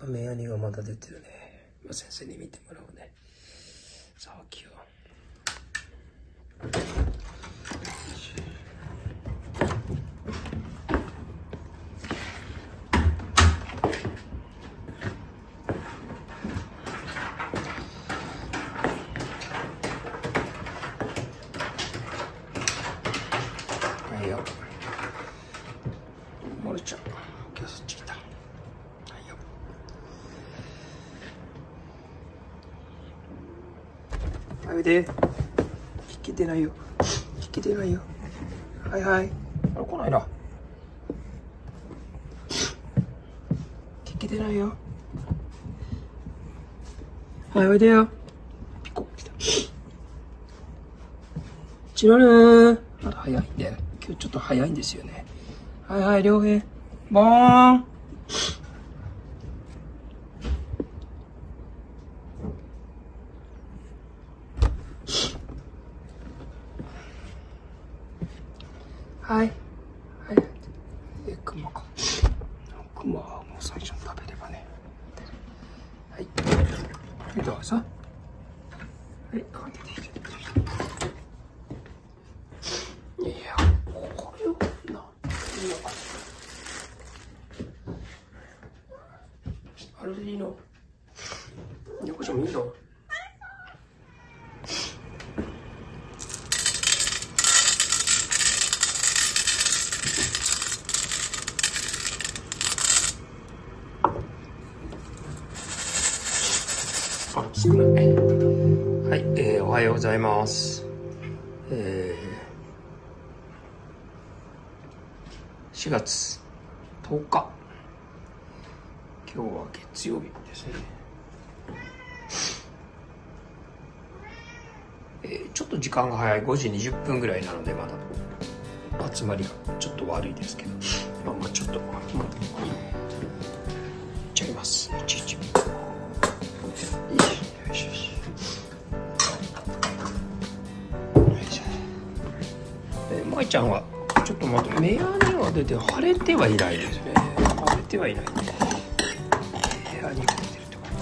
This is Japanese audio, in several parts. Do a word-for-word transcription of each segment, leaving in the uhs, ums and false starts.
目やにがまだ出てるね。まあ、先生に見てもらおうね。さあ、気を。はいよ。モルちゃん、今日そっち来た。はいよ。はい、おいで。聞けてないよ。聞けてないよ。はいはい。あれ、来ないな。聞けてないよ。はい、おいでよ。ピコ、来た。チロルー。まだ早いんで。今日ちょっと早いんですよね。はいはい、両平。ボーン。はい。はい。え、クマか。クマはもう最初に食べればね。はい。どうぞ。はい、かけていけ。いや、これをな、あれでいいの？横ちゃんもいいの？あ、少ない。はい、えー、おはようございます。えー、しがつとおか。今日は月曜日ですね。えー、ちょっと時間が早いごじにじゅっぷんぐらいなのでまだ集まりがちょっと悪いですけど、まあまあちょっと、まあ、いっちゃいます。いちいち。よいしょよし。えー、舞ちゃんはちょっと待って、目やには出て腫れてはいないですね。腫れてはいない。目やにが出てるとか。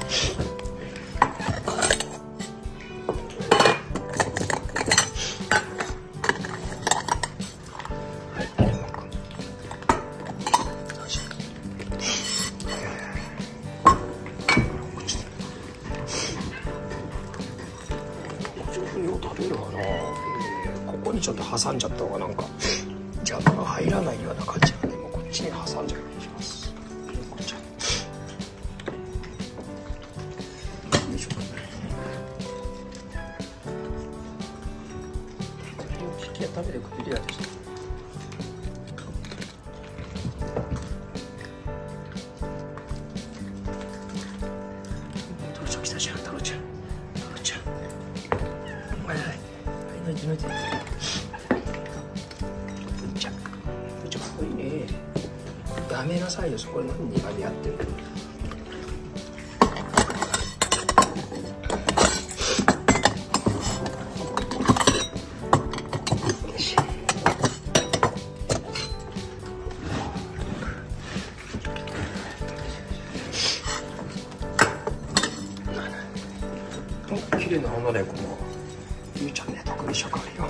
食べるかな。ここにちょっと挟んじゃった方がなんか邪魔が入らないような感じなんで、もうこっちに挟んじゃうようにします。こっちよいしょ。チキン食べてくれるやつ。タロちゃん来たじゃん、タロちゃん。タロちゃん。はいはい。抜いて抜いて。ぶっちゃ。ぶっちゃかっこいいね。やめなさいよ、そこで何苦味やってるの。よし。お、綺麗な花だよ、この。ゆうちゃんね、特に色あるよ。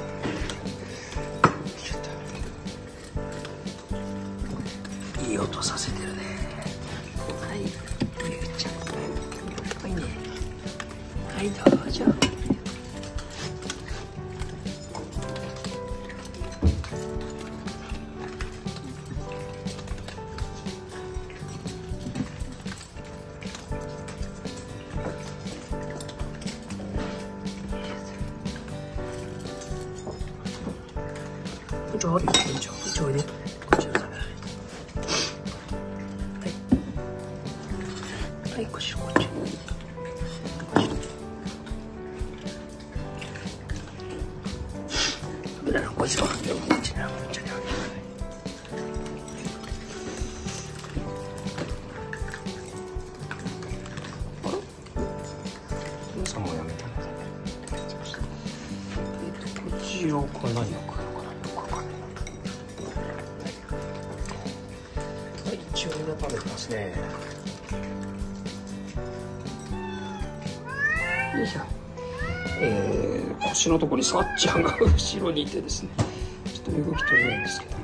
いい音させてるね。はい、ゆうちゃん。はいね。はい、どうぞ。こっちあるよ、こっち。こっちおいで。こっちの食べない。はい、こっち、こっち。こっち。食べないの、こっちは。こっちね、こっちね。あら？皆さんもやめたね。えっと、こちらか何を食うのかな、よくわかんない。はい、一応みんな食べてますね。 よいしょ。えー、腰のところにさっちゃんが後ろにいてですね、ちょっと動き取れないんですけど、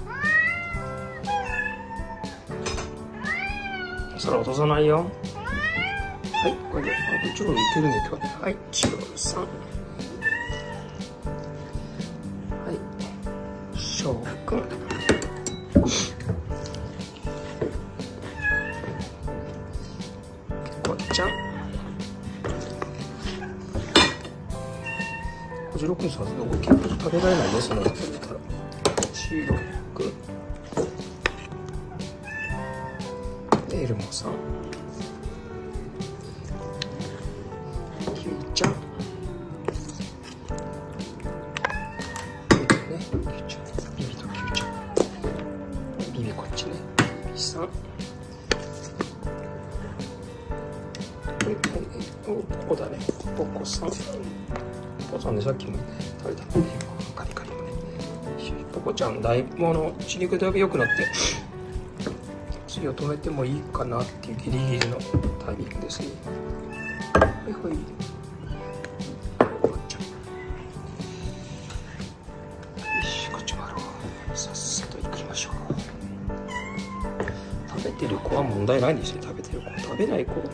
空落とさないよ。はい、これで、あ、こっちの方に行けるね、今日ね。はい、チロルさん。はい、しょうくん。こっちゃん。こじろくんさん、結構食べられないね、その中でたら。チロくん。エルモさん。キュイちゃん。ね、キュイちゃん。ビビとキュイちゃん。ビビこっちね。ビビさん。はい、はい、お、ポコだね。ポコさん。ポコさんね、さっきもね、食べたのね。カリカリもね。ポコちゃん、だいぶ、あの、血肉だいぶ良くなって。次を止めてもいいかなっていうギリギリのタイミングですね。はいはい。ポコちゃん。よし、こっちもあろう。さっさと行きましょう。食べてる子は問題ないんですよ。食べてる子。食べない子は。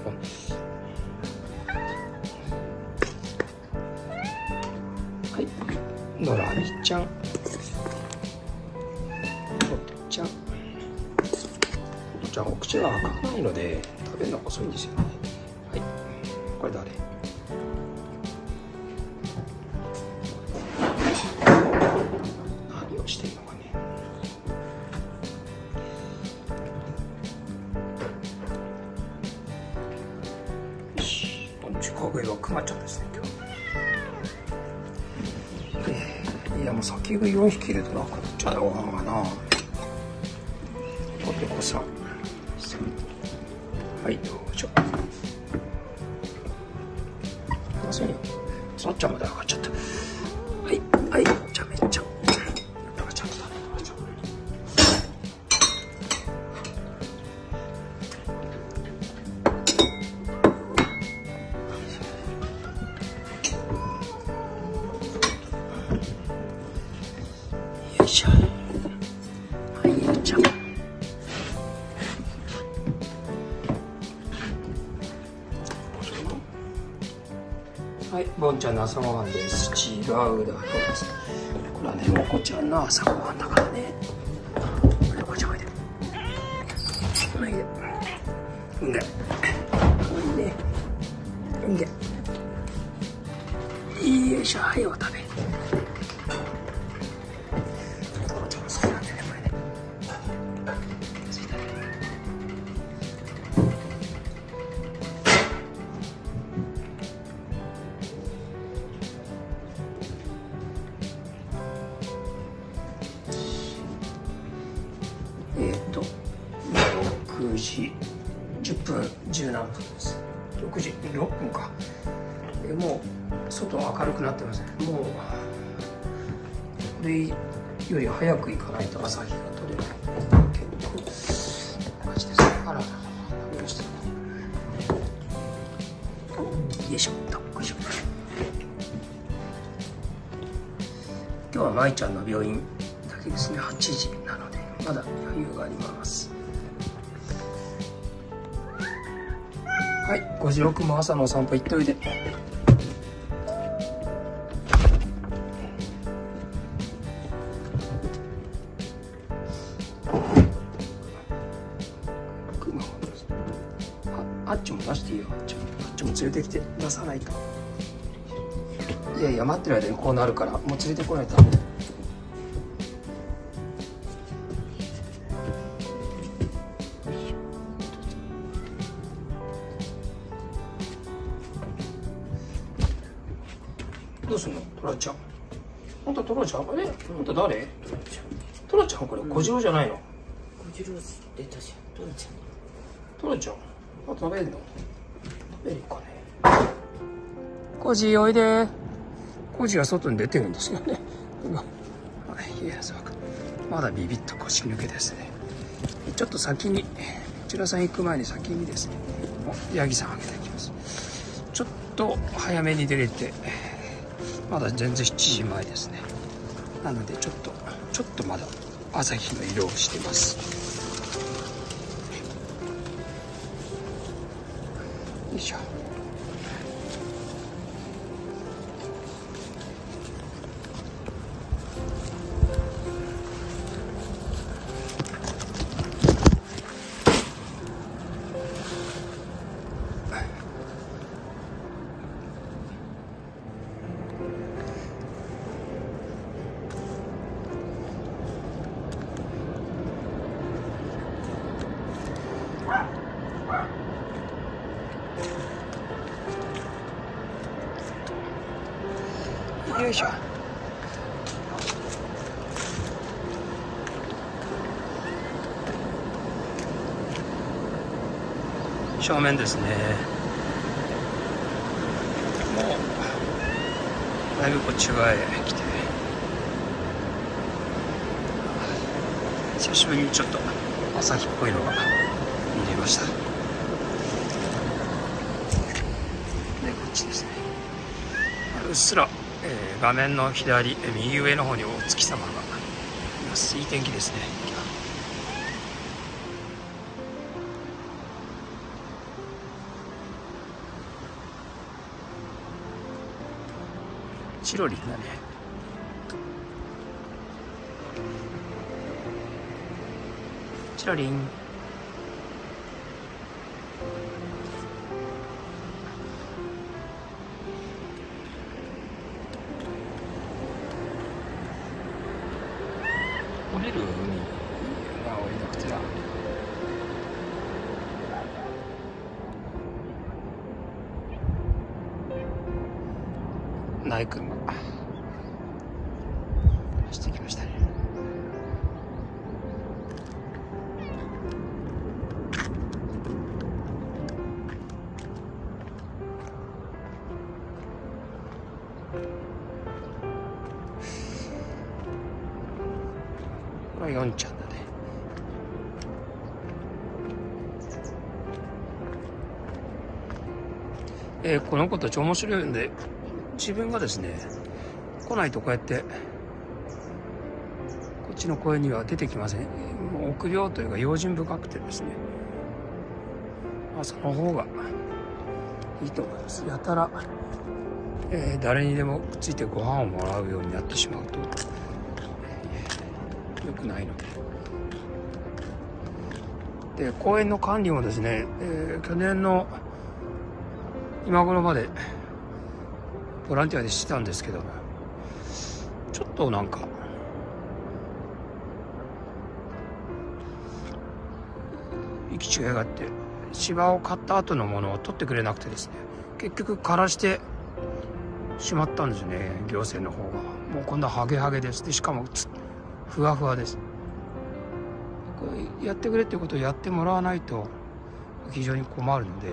はい。のらみちゃん。とっちゃん。じゃあお口が開かないので食べるのが遅いんですよね。はい、これ誰？何をしてるのかね。よし、この近くはクマちゃんですね今日。えー、いやもう先食いよんひきいるとなくなっちゃうよな。ポテコさん。はい、どうぞ。まさに、さっちゃんまで上がっちゃった。はい、はい、じゃめっちゃ。上がっちゃった。よいしょ。はい、じゃあ。はい、ボンちゃんの朝ごはんです。違うだろうです。これはね、モコちゃんの朝ごはんだからね。モコちゃんおいで。おいで。うんで。おいで。うんで。よいしょ、はい、お食べ。モコちゃんも好きなんだよね、これね。ついたね。えっと、ろくじじゅっぷん、じゅうなんぷんです。ろくじろっぷんか。でもう外明るくなってますね。もうこれより早く行かないと朝日が取れない。結構マジです。あららら、何をしてるの。よいしょ、よいしょ。今日は舞ちゃんの病院だけですね。はちじなのでまだ余裕があります。はい、ごじろくも朝のお散歩行っといで。あ、あっちも出していいよ。あっちも、あっちも連れてきて出さないと。いやいや、待ってる間にこうなるからもう連れてこないとダメ。どうすんのトラちゃん。ほんとトラちゃん、あれほんと誰トラちゃん。これ小次郎じゃないの。 小次郎出たじゃん。トラちゃんトラちゃん、あ、食べるの食べるかね。コジおいで。コジは外に出てるんですよね。いや、そうか。まだビビッと腰抜けですね。ちょっと先に、こちらさん行く前に先にですね、ヤギさんあげていきます。ちょっと早めに出れて、まだ全然しちじまえですね。なのでちょっとちょっとまだ朝日の色をしてます。よいしょ。よいしょ。正面ですね。もうだいぶこっち側へ来て、久しぶりにちょっと朝日っぽいのが見えました。で、こっちですね。うっすらえー、画面の左、えー、右上の方にお月様がいます。いい天気ですね。チロリンだね。チロリン。降りる海は降りなくては。ナイ君が走ってきましたね。これはヨンちゃんだね。えー、この子たち面白いんで、自分がですね来ないとこうやってこっちの公園には出てきません。もう臆病というか用心深くてですね、まあ、その方がいいと思います。やたら、えー、誰にでもくっついてご飯をもらうようになってしまうと、えー、良くないので。で、公園の管理もですね、えー、去年の今頃までボランティアでしてたんですけど、ちょっとなんか行き違いがあって、芝を刈った後のものを取ってくれなくてですね、結局枯らしてしまったんですね、行政の方が。もうこんなハゲハゲです。でしかもふわふわです。これやってくれっていうことをやってもらわないと非常に困るので、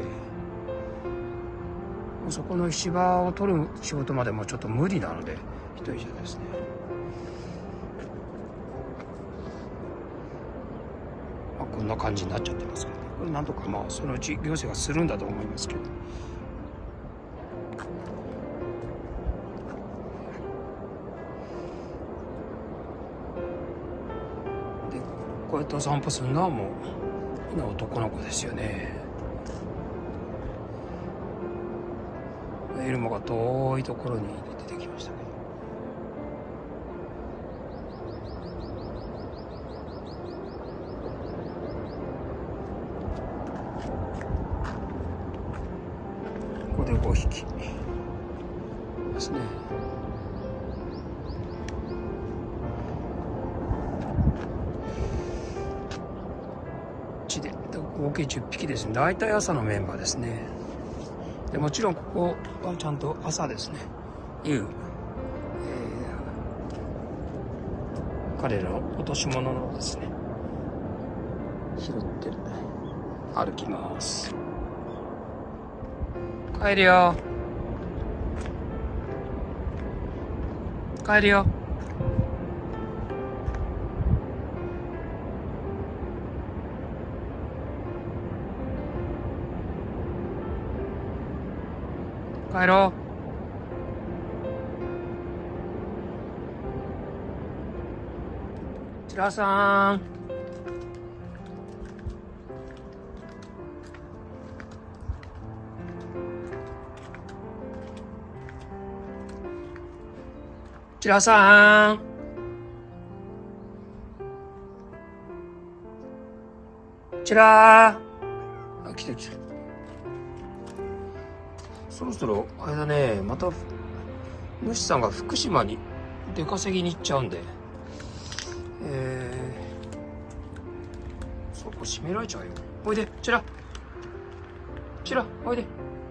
そこの芝を取る仕事までもちょっと無理なので、一人じゃですね。まあ、こんな感じになっちゃってますけど、ね、これなんとかまあそのうち行政がするんだと思いますけど。で、こうやってお散歩するのはもうみんな男の子ですよね。エルモが遠いところに出てきましたけど、ここでごひきですね。ちで合計じゅっぴきですね。大体朝のメンバーですね。でもちろんここはちゃんと朝ですね、夕、えー、彼らの落とし物のですね拾ってる。歩きます。帰るよ帰るよ。 帰ろう。チラさん。チラさん。チラー。あ、来た来た。そろそろあれだね、また主さんが福島に出稼ぎに行っちゃうんで、えー、そこ閉められちゃうよ。おいで、チラチラ、おいで。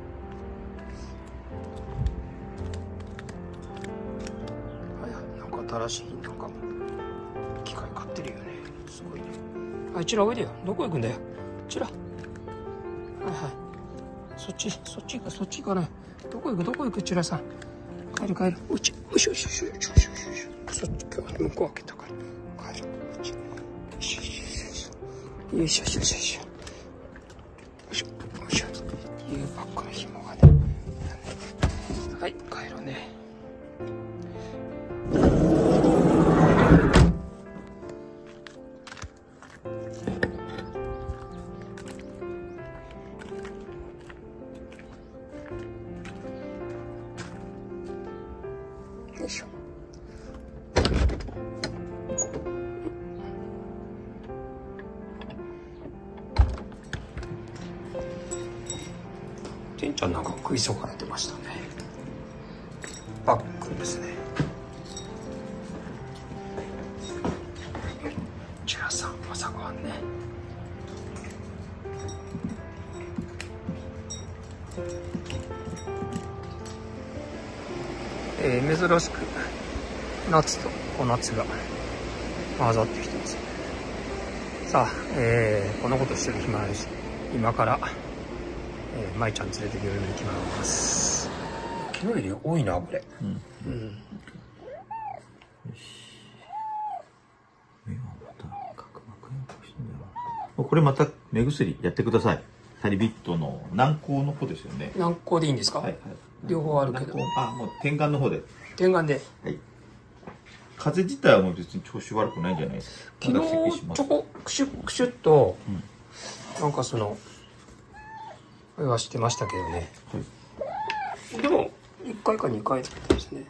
はいはい、なんか新しいなんか機械買ってるよね。すごいね。はい、チラおいでよ。どこ行くんだよ、チラ。はいはい、そっち、そっち行く、そっち行かない。どこ行く、どこ行く、チラさん。帰る、帰る。うち、よしよしよしよしよしよしよし。そっち、今日は向こう開けたから。帰る。うち。よしよしよしよし。よしよしよしよし。よしよしよし。U バッグの紐がね。はい、帰ろうね。よいしょ。てんちゃんなんか食いそがれてましたね。バッグですね。チラさん、朝ごはんね。えー、珍しく夏とお夏が混ざってきてますね。さあ、えー、こんなことしてる暇ないし、今から、えー、舞ちゃん連れて病院に行きます。昨日より多いなこれ。うん、うん、よし。 目がまた角膜炎かしてんだよ。これまた目薬やってください。タリビットの軟膏の方ですよね。 軟膏でいいんですか？はいはい。両方あるけど。 あ、もう点眼の方で。 点眼で。 はい。風邪自体はもう別に調子悪くないんじゃないですか。 昨日ちょこクシュクシュっと、うん、なんかそのあれはしてましたけどね。はい、でもいっかいかにかいですね。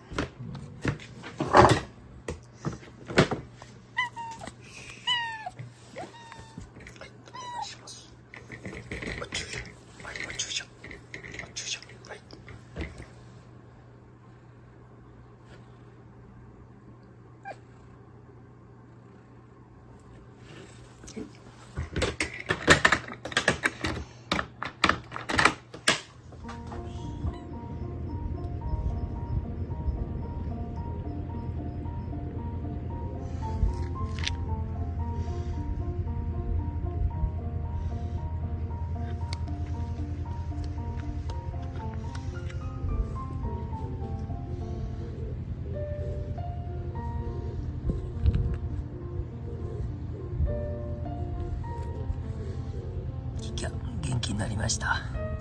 元気になりました。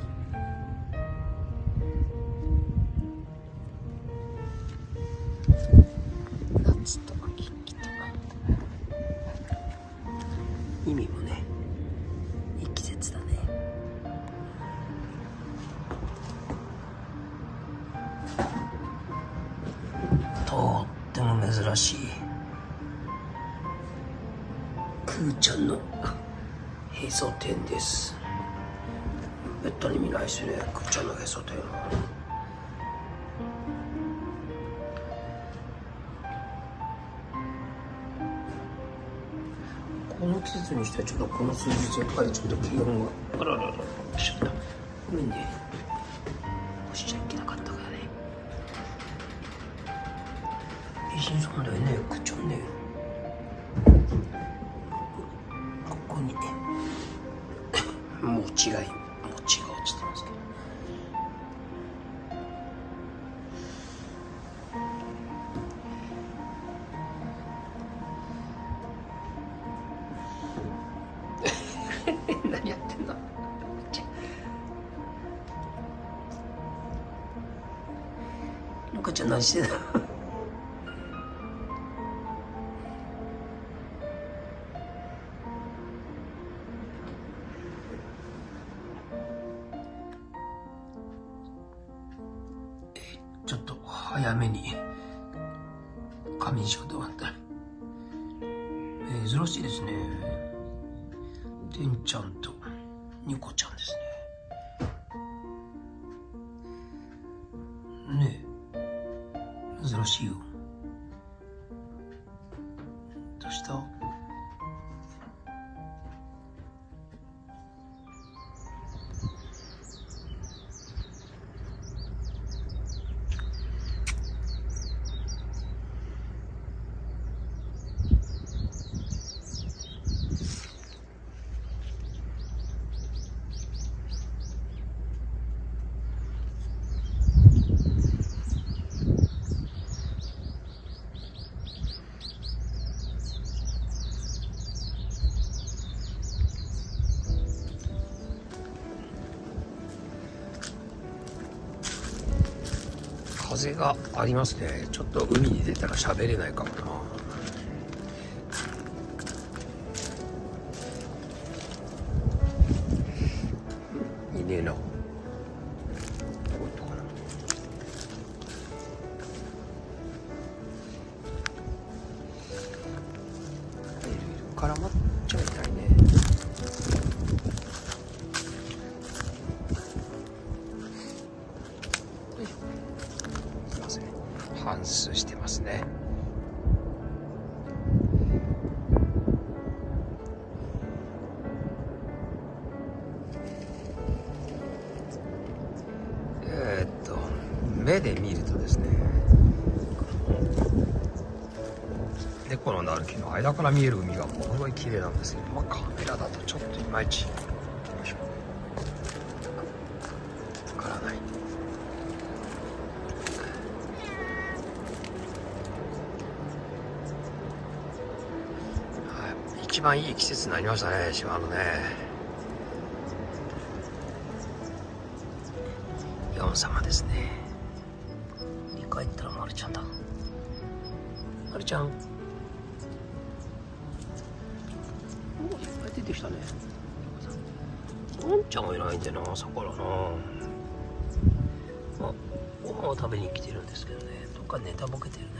夏と秋と意味もね、いい季節だね。とっても珍しいクーちゃんのへそ天です。めったに見ないですね、クーちゃんのへそ天は。この季節にしてはちょっとこの数日やっぱりちょっと気温があららららしちゃった。ごめんね、干しちゃいけなかったからね。美人さんだよね、クーちゃんね。ここに餅が餅が落ちてますけど。何やってんの。 赤ちゃん何してんだちょっと早めに仮眠しようと思った。珍しいですね。てんちゃんとニコちゃんですね。ねえ、珍しいよ。どうした？風がありますね。ちょっと海に出たら喋れないかもな。いねえな。どこ行ったかな。いるいる。絡まっちゃいないね。反芻してますね。えー、っと目で見るとですね、猫のなる木の間から見える海がものすごい綺麗なんですけど、まあ、カメラだとちょっといまいち。よいしょ。わからない。一番いい季節になりましたね、島のね。ヨン様ですね。振り返ったらまるちゃんだ。まるちゃん。お、いっぱい出てきたね。ワンちゃんはいないんでな、朝からな。まあ、ご飯を食べに来てるんですけどね。どっかネタボケてるね。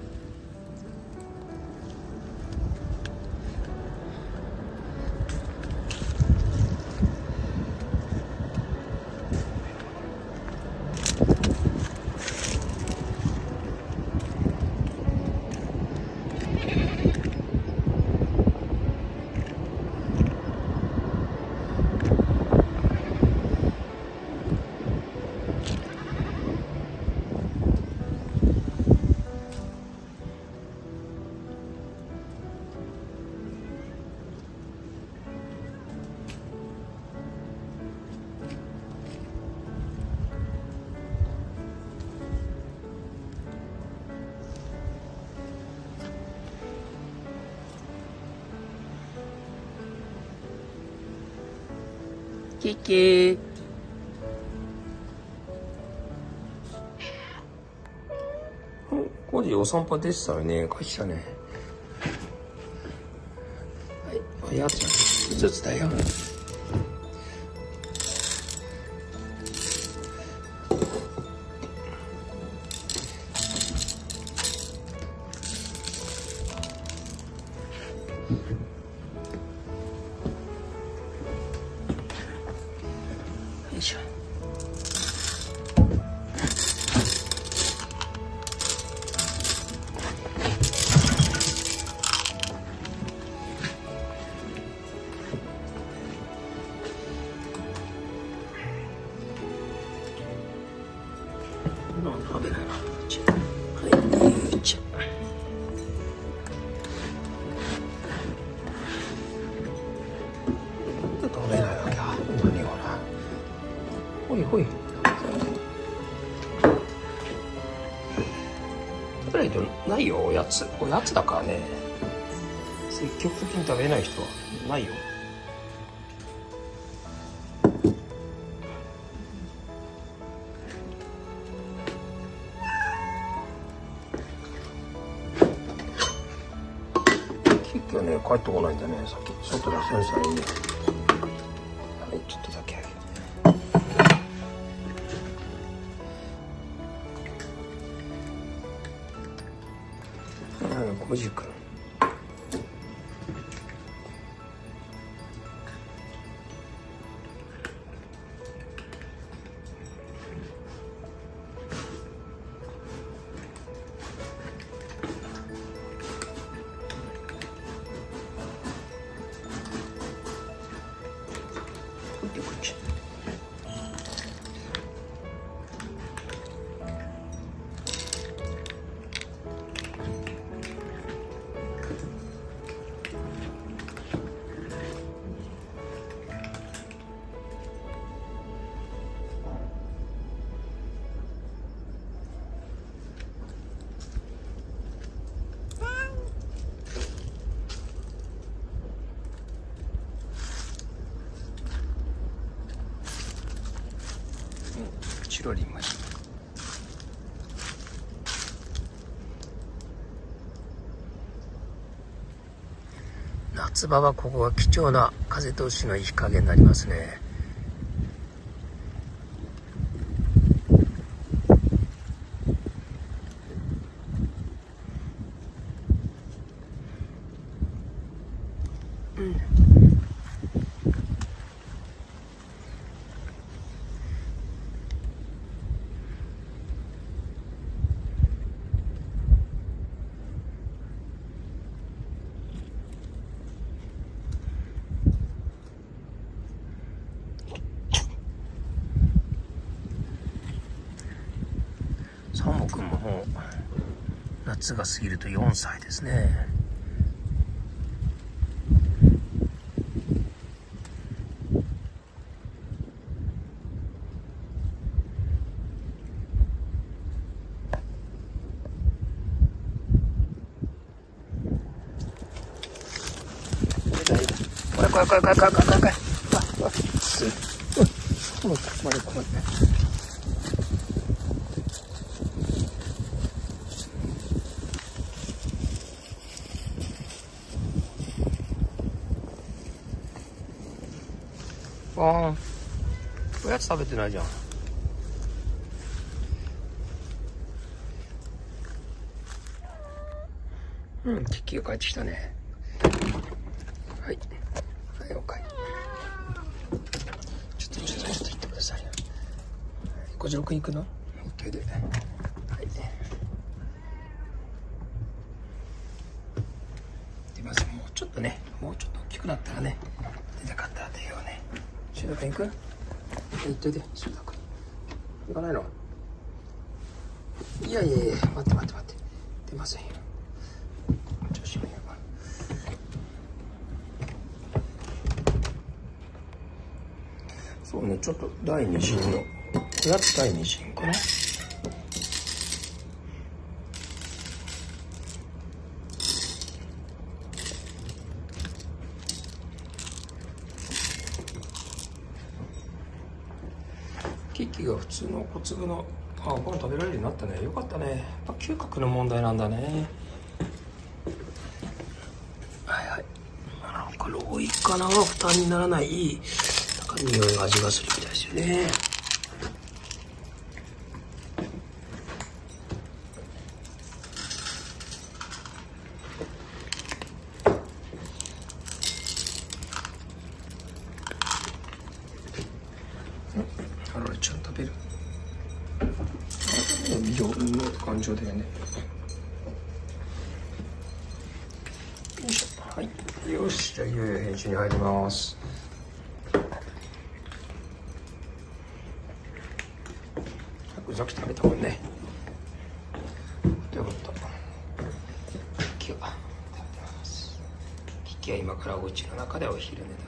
キキー。これお散歩でしたよね。帰ってきたね。はい、おやつ一つだよ。よいしょ。食べないな。はい、よいしょ。食べないわけや。何をな。ほいほい。食べないとないよ、おやつ。おやつだからね。積極的に食べない人はないよ。 ね、帰ってこないんだね。さっき外でセンサーにね。はい、ちょっとだけあげる。ごじくん。チロリンマシン。夏場はここが貴重な風通しのいい日陰になりますね。うん。サモ君ももう夏が過ぎるとよんさいですね。これこれこれこれこれこれこれこれああすっごいこれこれああ、おやつ食べてないじゃん。うん、キッキーが帰ってきたね。はい。はい、おかえり。ちょっと、ちょっと、ちょっと行ってくださいよ。ごじろくん行くの？ OK で。はい。出ます。もうちょっとね、もうちょっと大きくなったらね、出たかったら出ようね。しゅうたくん行く？行っといて、しゅうたくん。行かないの？いやいやいや、待って待って待って。出ませんよ。調子もいいよ。そうね、ちょっと第二陣の、おやつ第二陣かな。キッキーが普通の小粒のあご飯食べられるようになったね。よかったね。やっぱ嗅覚の問題なんだね。はいはい。なんかローイカナは負担にならないいいなんか匂いが味がするみたいですよね。あられちゃん食べる。美容の感情だよね。よいしょ。はい。よし、じゃあいよいよ編集に入ります。さっき食べたもんね。よかった。キキは食べてます。キキは今からお家の中でお昼寝だね。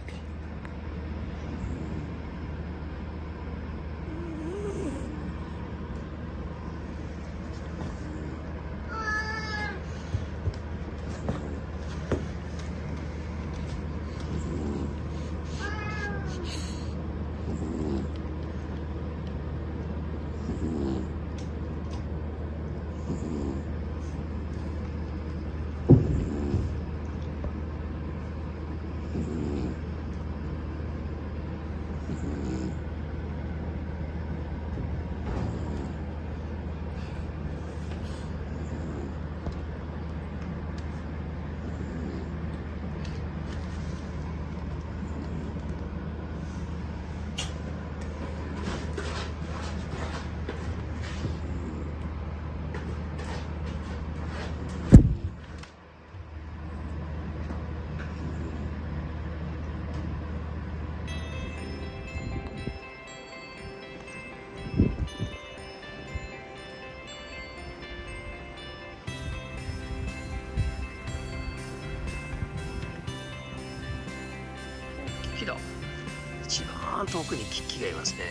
番遠くにキッキがいますね。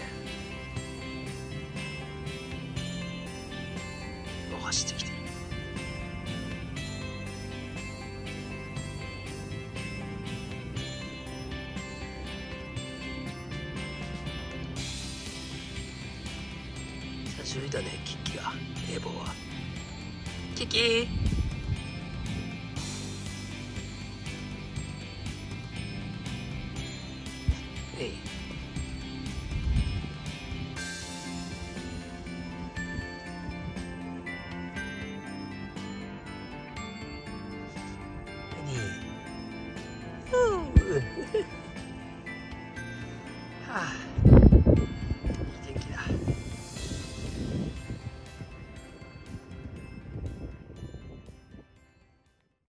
走ってきてる。久しぶりだね、キッキが。冷房はキッキー。えい。何？